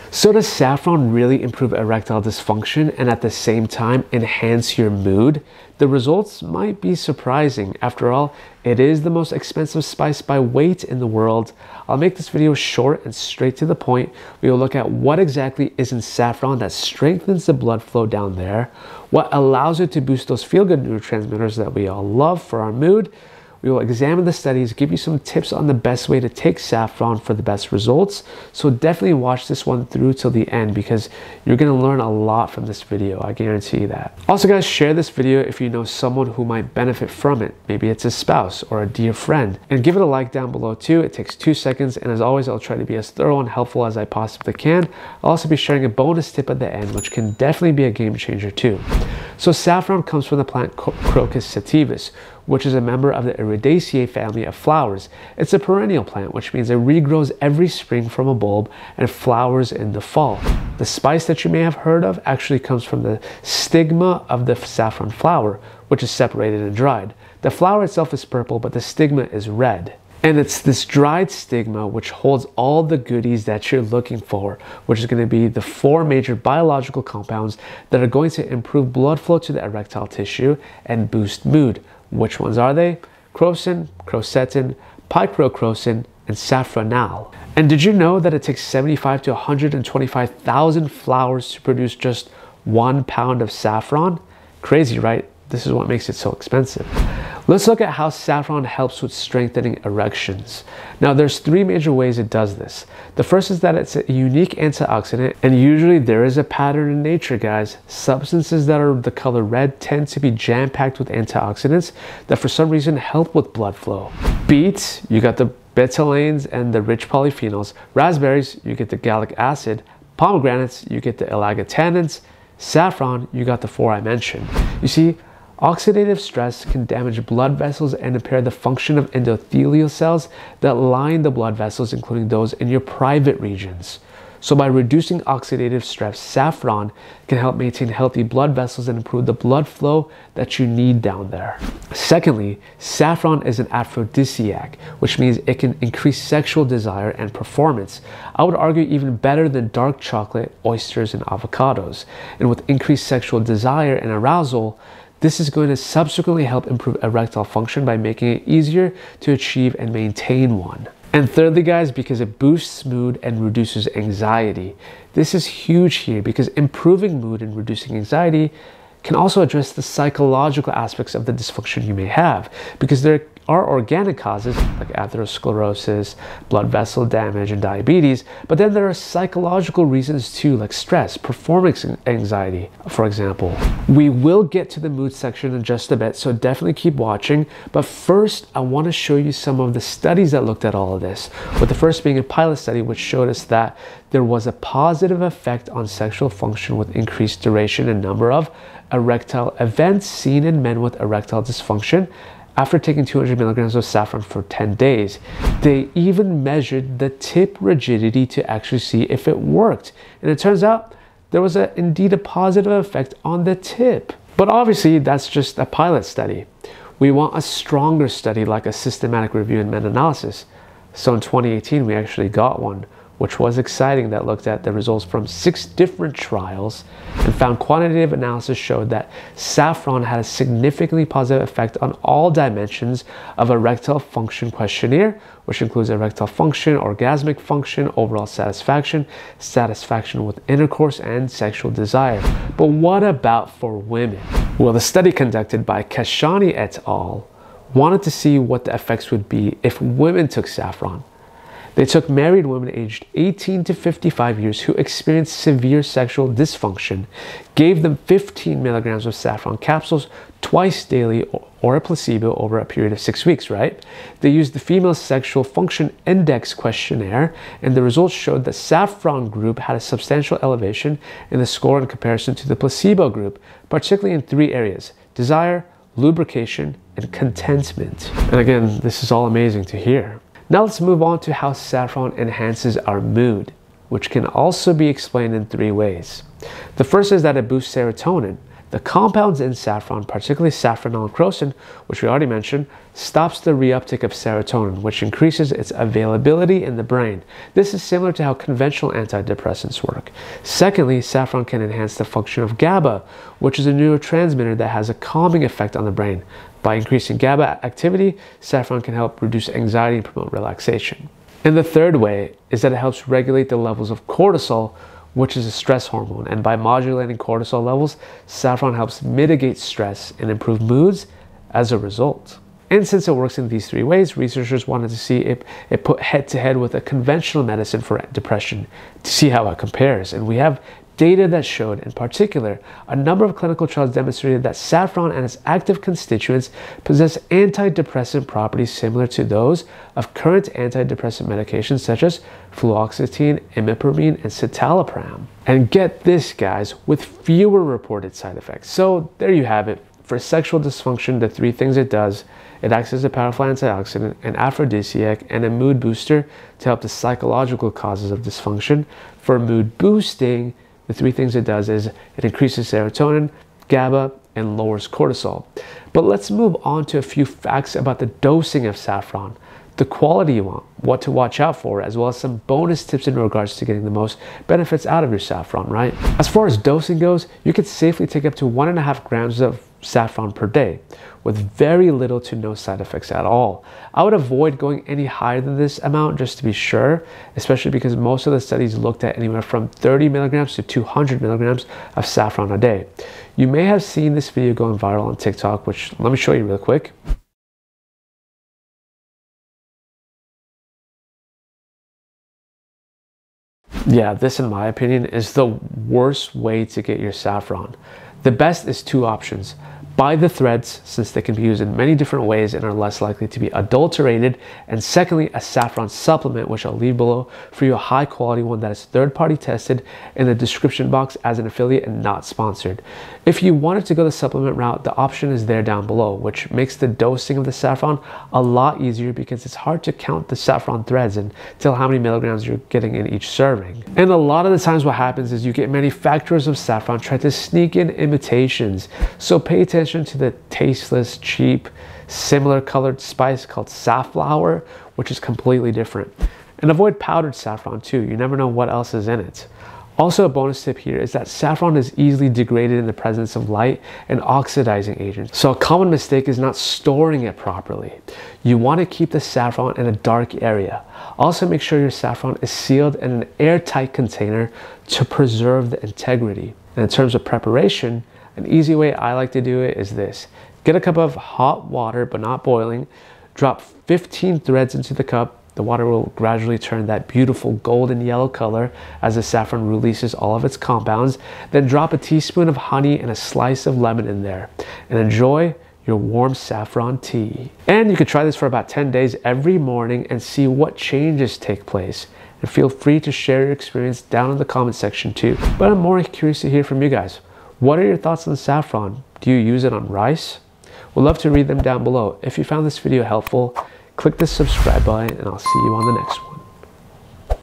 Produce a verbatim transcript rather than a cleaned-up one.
So does saffron really improve erectile dysfunction and at the same time enhance your mood? The results might be surprising. After all, it is the most expensive spice by weight in the world. I'll make this video short and straight to the point. We will look at what exactly is in saffron that strengthens the blood flow down there, what allows it to boost those feel-good neurotransmitters that we all love for our mood. We will examine the studies, give you some tips on the best way to take saffron for the best results. So definitely watch this one through till the end because you're going to learn a lot from this video. I guarantee you that. Also guys, share this video if you know someone who might benefit from it. Maybe it's a spouse or a dear friend. And give it a like down below too. It takes two seconds. And as always, I'll try to be as thorough and helpful as I possibly can. I'll also be sharing a bonus tip at the end, which can definitely be a game changer too. So saffron comes from the plant Crocus sativus, which is a member of the Iridaceae family of flowers. It's a perennial plant, which means it regrows every spring from a bulb and flowers in the fall. The spice that you may have heard of actually comes from the stigma of the saffron flower, which is separated and dried. The flower itself is purple, but the stigma is red. And it's this dried stigma which holds all the goodies that you're looking for, which is going to be the four major biological compounds that are going to improve blood flow to the erectile tissue and boost mood. Which ones are they? Crocin, crocetin, picrocrocin, and saffronal. And did you know that it takes seventy-five to one hundred twenty-five thousand flowers to produce just one pound of saffron? Crazy, right? This is what makes it so expensive. Let's look at how saffron helps with strengthening erections. Now, there's three major ways it does this. The first is that it's a unique antioxidant, and usually there is a pattern in nature, guys. Substances that are the color red tend to be jam-packed with antioxidants that for some reason help with blood flow. Beets, you got the betalains and the rich polyphenols. Raspberries, you get the gallic acid. Pomegranates, you get the ellagitannins. Saffron, you got the four I mentioned. You see, oxidative stress can damage blood vessels and impair the function of endothelial cells that line the blood vessels, including those in your private regions. So by reducing oxidative stress, saffron can help maintain healthy blood vessels and improve the blood flow that you need down there. Secondly, saffron is an aphrodisiac, which means it can increase sexual desire and performance. I would argue even better than dark chocolate, oysters, and avocados. And with increased sexual desire and arousal, this is going to subsequently help improve erectile function by making it easier to achieve and maintain one. And thirdly, guys, because it boosts mood and reduces anxiety. This is huge here because improving mood and reducing anxiety can also address the psychological aspects of the dysfunction you may have, because there are organic causes like atherosclerosis, blood vessel damage, and diabetes, but then there are psychological reasons too, like stress, performance anxiety, for example. We will get to the mood section in just a bit, so definitely keep watching. But first, I want to show you some of the studies that looked at all of this, with the first being a pilot study which showed us that there was a positive effect on sexual function with increased duration and number of erectile events seen in men with erectile dysfunction after taking two hundred milligrams of saffron for ten days. They even measured the tip rigidity to actually see if it worked. And it turns out there was a, indeed a positive effect on the tip. But obviously that's just a pilot study. We want a stronger study like a systematic review and meta-analysis. So in twenty eighteen, we actually got one, which was exciting, that looked at the results from six different trials and found quantitative analysis showed that saffron had a significantly positive effect on all dimensions of erectile function questionnaire, which includes erectile function, orgasmic function, overall satisfaction, satisfaction with intercourse, and sexual desire. But what about for women? Well, the study conducted by Kashani et al. Wanted to see what the effects would be if women took saffron. They took married women aged eighteen to fifty-five years who experienced severe sexual dysfunction, gave them fifteen milligrams of saffron capsules twice daily or a placebo over a period of six weeks, right? They used the Female Sexual Function Index questionnaire, and the results showed the saffron group had a substantial elevation in the score in comparison to the placebo group, particularly in three areas: desire, lubrication, and contentment. And again, this is all amazing to hear. Now let's move on to how saffron enhances our mood, which can also be explained in three ways. The first is that it boosts serotonin. The compounds in saffron, particularly saffronol and crocin, which we already mentioned, stops the reuptake of serotonin, which increases its availability in the brain. This is similar to how conventional antidepressants work. Secondly, saffron can enhance the function of GABA, which is a neurotransmitter that has a calming effect on the brain. By increasing GABA activity, saffron can help reduce anxiety and promote relaxation. And the third way is that it helps regulate the levels of cortisol, which is a stress hormone. And by modulating cortisol levels, saffron helps mitigate stress and improve moods as a result. And since it works in these three ways, researchers wanted to see if it put head to head with a conventional medicine for depression to see how it compares. And we have data that showed, in particular, a number of clinical trials demonstrated that saffron and its active constituents possess antidepressant properties similar to those of current antidepressant medications such as fluoxetine, imipramine, and citalopram. And get this, guys, with fewer reported side effects. So there you have it. For sexual dysfunction, the three things it does: it acts as a powerful antioxidant, an aphrodisiac, and a mood booster to help the psychological causes of dysfunction. For mood boosting, the three things it does is it increases serotonin, GABA, and lowers cortisol. But let's move on to a few facts about the dosing of saffron, the quality you want, what to watch out for, as well as some bonus tips in regards to getting the most benefits out of your saffron, right? As far as dosing goes, you could safely take up to one and a half grams of saffron per day with very little to no side effects at all. I would avoid going any higher than this amount just to be sure, especially because most of the studies looked at anywhere from thirty milligrams to two hundred milligrams of saffron a day. You may have seen this video going viral on TikTok, which let me show you real quick. Yeah, this in my opinion is the worst way to get your saffron. The best is two options. Buy the threads, since they can be used in many different ways and are less likely to be adulterated. And secondly, a saffron supplement, which I'll leave below for you, a high quality one that is third-party tested in the description box as an affiliate and not sponsored. If you wanted to go the supplement route, the option is there down below, which makes the dosing of the saffron a lot easier because it's hard to count the saffron threads and tell how many milligrams you're getting in each serving. And a lot of the times what happens is you get manufacturers of saffron try to sneak in imitations. So pay attention to the tasteless, cheap, similar colored spice called safflower, which is completely different. And avoid powdered saffron too. You never know what else is in it. Also, a bonus tip here is that saffron is easily degraded in the presence of light and oxidizing agents. So a common mistake is not storing it properly. You want to keep the saffron in a dark area. Also, make sure your saffron is sealed in an airtight container to preserve the integrity. And in terms of preparation, an easy way I like to do it is this. Get a cup of hot water, but not boiling. Drop fifteen threads into the cup. The water will gradually turn that beautiful golden yellow color as the saffron releases all of its compounds. Then drop a teaspoon of honey and a slice of lemon in there. And enjoy your warm saffron tea. And you can try this for about ten days every morning and see what changes take place. And feel free to share your experience down in the comment section too. But I'm more curious to hear from you guys. What are your thoughts on saffron? Do you use it on rice? We'd love to read them down below. If you found this video helpful, click the subscribe button and I'll see you on the next one.